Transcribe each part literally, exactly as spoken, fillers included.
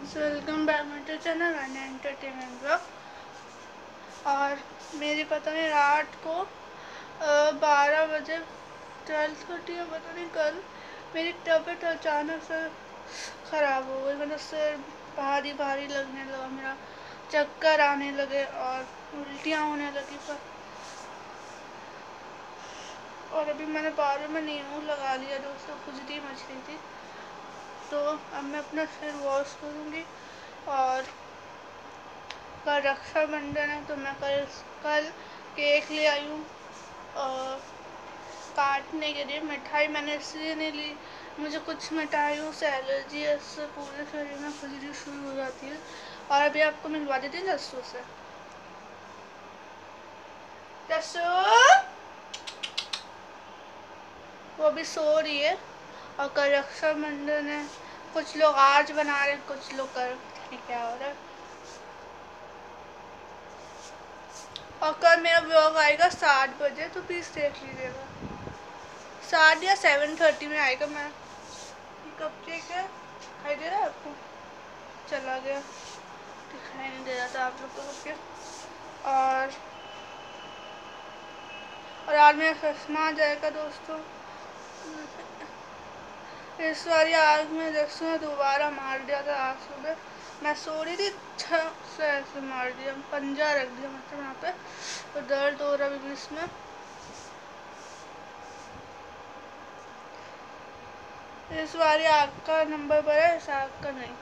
So welcome back my to channel and entertainment blog. और मेरी पता नहीं रात को बारह बजे ट्वेल्व थर्टी या पता नहीं कल मेरी तबीयत अचानक से ख़राब हो गई। मतलब सिर भारी भारी लगने लगा, मेरा चक्कर आने लगे और उल्टियाँ होने लगी। पर और अभी मैंने बालों में नींबू लगा लिया दोस्तों, खुजली मच रही थी। तो अब मैं अपना सिर वॉश करूँगी। और कल रक्षाबंधन है तो मैं कल कल केक ले आई हूँ काटने के लिए। मिठाई मैंने इसलिए नहीं ली, मुझे कुछ मिठाइयों से एलर्जी है, इससे पूरे शरीर में खुजली शुरू हो जाती है। और अभी आपको मिलवा देती हूँ जस्सू से। जस्सू वो भी सो रही है। और कल रक्षाबंधन है, कुछ लोग आज बना रहे हैं, कुछ लोग कल, क्या हो रहा है। और कल मेरा ब्लॉग आएगा सात बजे, तो प्लीज़ देख लीजिएगा। सात या सेवन थर्टी में आएगा। मैं कब केक है, दिखाई दे रहा है आपको? चला गया, दिखाई नहीं दे रहा था आप लोग को। और और आज मेरा चश्मा आ जाएगा दोस्तों। इस बार आग में जैसे ने दोबारा मार दिया था। आज सुबह मैं सो रही थी, छह से ऐसे मार दिया, पंजा रख दिया मतलब यहाँ पे, तो दर्द हो रहा है इसमें। इस बार आग का नंबर पर है, इस आग का नहीं।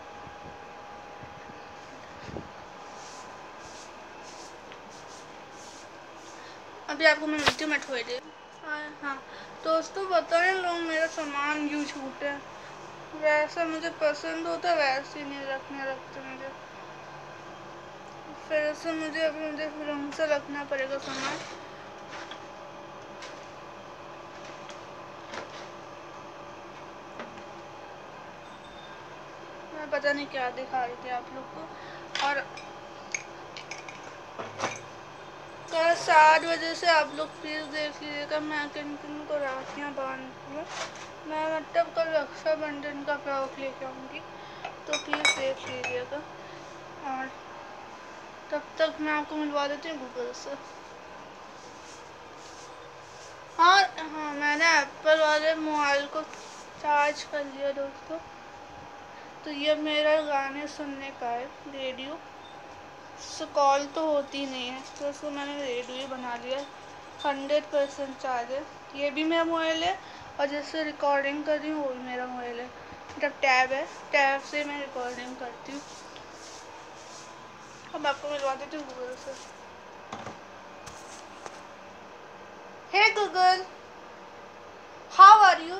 अभी आपको मैं मिलती हूँ, मैं थोड़ी देर। हाँ दोस्तों, पता नहीं लोग मेरा सामान यूँ छूटे, वैसा मुझे पसंद होता वैसे ही नहीं रखने रखते मुझे। फिर से मुझे अभी मुझे फिर से रखना पड़ेगा सामान। मैं पता नहीं क्या दिखा रही थी आप लोग को। और कल सात बजे से आप लोग प्लीज़ देख लीजिएगा मैं किन किन को राखियाँ बांधती हूँ। मैं मतलब कल रक्षाबंधन का ब्लॉग लेके आऊँगी, तो प्लीज़ देख लीजिएगा। और तब तक मैं आपको मिलवा देती हूँ गूगल से। हाँ हाँ मैंने एप्पल वाले मोबाइल को चार्ज कर लिया दोस्तों। तो ये मेरा गाने सुनने का है रेडियो, इससे कॉल तो होती नहीं है, तो इसको मैंने रेडियो ही बना लिया। हंड्रेड परसेंट चार्ज है। ये भी मेरा मोबाइल है और जैसे रिकॉर्डिंग कर रही हूँ वो भी मेरा मोबाइल है, मतलब टैब है, टैब से मैं रिकॉर्डिंग करती हूँ। अब आपको मिलवा देती हूँ गूगल से। Hey Google, how are you?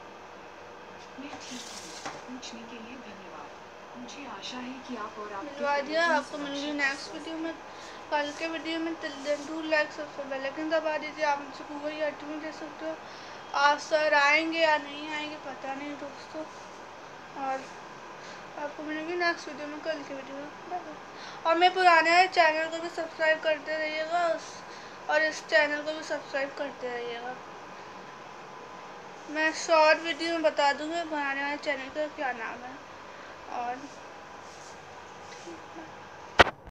पूछने के लिए धन्यवाद। मुझे आशा है कि आप और आपके मिलवा दिया। आपको मिलूंगी नेक्स्ट वीडियो में, कल के वीडियो में। टू लाइक सबसे पहले लेकिन दबा दीजिए। आप मुझे गूगल या टी दे सकते हो। आज सर आएंगे या नहीं आएंगे पता नहीं दोस्तों। और आपको मिलूंगी नेक्स्ट वीडियो में, कल की वीडियो में। और मैं पुराने वाले चैनल को भी सब्सक्राइब करते रहिएगा और इस चैनल को भी सब्सक्राइब करते रहिएगा। मैं शॉर्ट वीडियो में बता दूँगी पुराने वाले चैनल का क्या नाम है। और